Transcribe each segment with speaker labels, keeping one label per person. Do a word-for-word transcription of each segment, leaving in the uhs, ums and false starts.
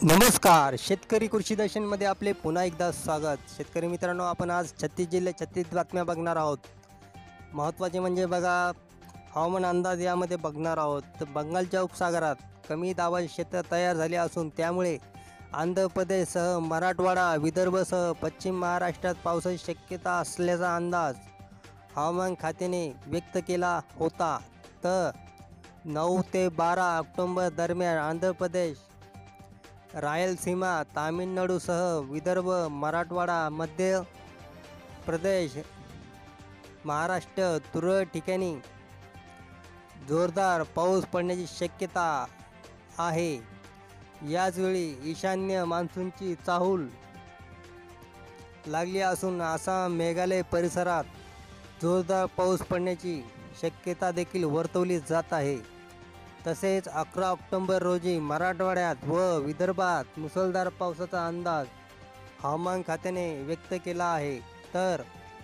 Speaker 1: नमस्कार, शेतकरी कृषी दर्शनमध्ये आपले पुन्हा एकदा स्वागत. शेतकरी मित्रांनो, आपण आज छत्तीस जिल्हे छत्तीस बातम्या बघणार आहोत. महत्त्वाचे म्हणजे बघा, हवामान अंदाज यामध्ये बघणार आहोत. तर बंगालच्या उपसागरात कमी दाबाचे क्षेत्र तयार झाले असून त्यामुळे आंध्र प्रदेशसह मराठवाडा, विदर्भसह पश्चिम महाराष्ट्रात पावसाची शक्यता असल्याचा अंदाज हवामान खात्याने व्यक्त केला होता. तर नऊ ते बारा ऑक्टोबर दरम्यान आंध्र प्रदेश, रायलसीमा, तामिळनाडूसह विदर्भ, मराठवाडा, मध्य प्रदेश, महाराष्ट्र तुरळक ठिकाणी जोरदार पाऊस पडण्याची शक्यता आहे. याचवेळी ईशान्य मान्सूनची चाहूल लागली असून आसाम, मेघालय परिसरात जोरदार पाऊस पडण्याची शक्यता देखील वर्तवली जात आहे. तसेच अकरा ऑक्टोबर रोजी मराठवाड्यात व विदर्भात मुसळधार पावसाचा अंदाज हवामान खात्याने व्यक्त केला आहे. तर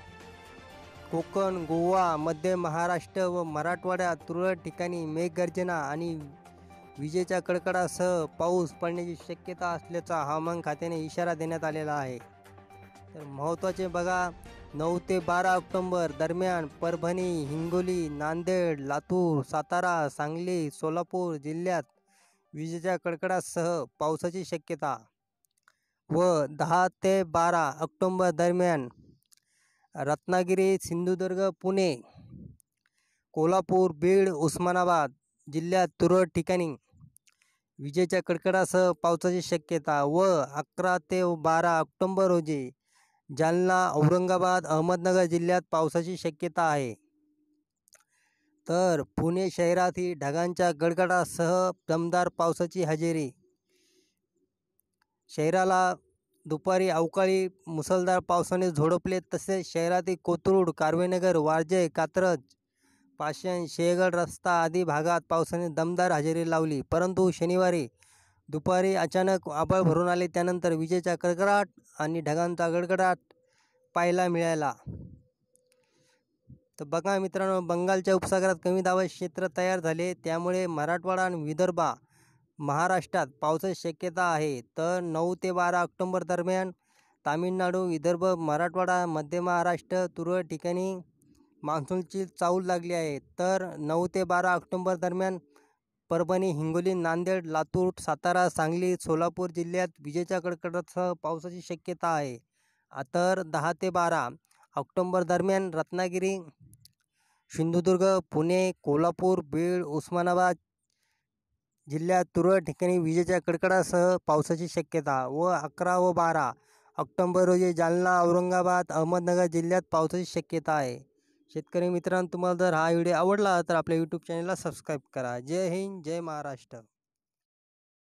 Speaker 1: कोकण, गोवा, मध्य महाराष्ट्र व मराठवाड्यात तुरळक ठिकाणी मेघगर्जना आणि विजेच्या कडकडासह पाऊस पडण्याची शक्यता असल्याचा हवामान खात्याने इशारा देण्यात आलेला आहे. तर महत्त्वाचे बघा, नऊ ते बारा ऑक्टोबर दरम्यान परभणी, हिंगोली, नांदेड, लातूर, सातारा, सांगली, सोलापूर जिल्ह्यात विजेच्या कडकडासह पावसाची शक्यता. व दहा ते बारा ऑक्टोबर दरम्यान रत्नागिरी, सिंधुदुर्ग, पुणे, कोल्हापूर, बीड, उस्मानाबाद जिल्ह्यात तुरळक ठिकाणी विजेच्या कडकडासह पावसाची शक्यता. व अकरा ते बारा ऑक्टोबर रोजी जालना, औरंगाबाद, अहमदनगर जिल्ह्यात पावसाची शक्यता आहे. तर पुणे शहरातही ढगांच्या गडगडासह दमदार पावसाची हजेरी. शहराला दुपारी अवकाळी मुसळधार पावसाने झोडपले. तसेच शहरातील कोथरूड, कार्वेनगर, वारजे, कात्रज, पाषाण, शेहगड रस्ता आदी भागात पावसाने दमदार हजेरी लावली. परंतु शनिवारी दुपारी अचानक आभाळ भरून आले. त्यानंतर विजेचा कडकडाट आणि ढगांचा गडगडाट पाहायला मिळाला. तर बघा मित्रांनो, बंगालच्या उपसागरात कमी दाबाचे क्षेत्र तयार झाले, त्यामुळे मराठवाडा आणि विदर्भ, महाराष्ट्रात पावसाची शक्यता आहे. तर नऊ ते बारा ऑक्टोबर दरम्यान तामिळनाडू, विदर्भ, मराठवाडा, मध्य महाराष्ट्र तुरळक ठिकाणी मान्सूनची चाहूल लागली आहे. तर नऊ ते बारा ऑक्टोबर दरम्यान परभणी, हिंगोली, नांदेड, लातूर, सातारा, सांगली, सोलापूर जिल्ह्यात विजेच्या कडकडाटासह पावसाची शक्यता आहे. तर दहा ते बारा ऑक्टोबर दरम्यान रत्नागिरी, सिंधुदुर्ग, पुणे, कोल्हापूर, बीड, उस्मानाबाद जिल्ह्यात तुरळक ठिकाणी विजेच्या कडकडाटासह पावसाची शक्यता. व अकरा व बारा ऑक्टोबर रोजी जालना, औरंगाबाद, अहमदनगर जिल्ह्यात पावसाची शक्यता आहे. शेतकरी मित्रांनो, तुम्हाला जर हा व्हिडिओ आवडला तर आपल्या यूट्यूब चॅनलला सबस्क्राईब करा. जय हिंद, जय महाराष्ट्र.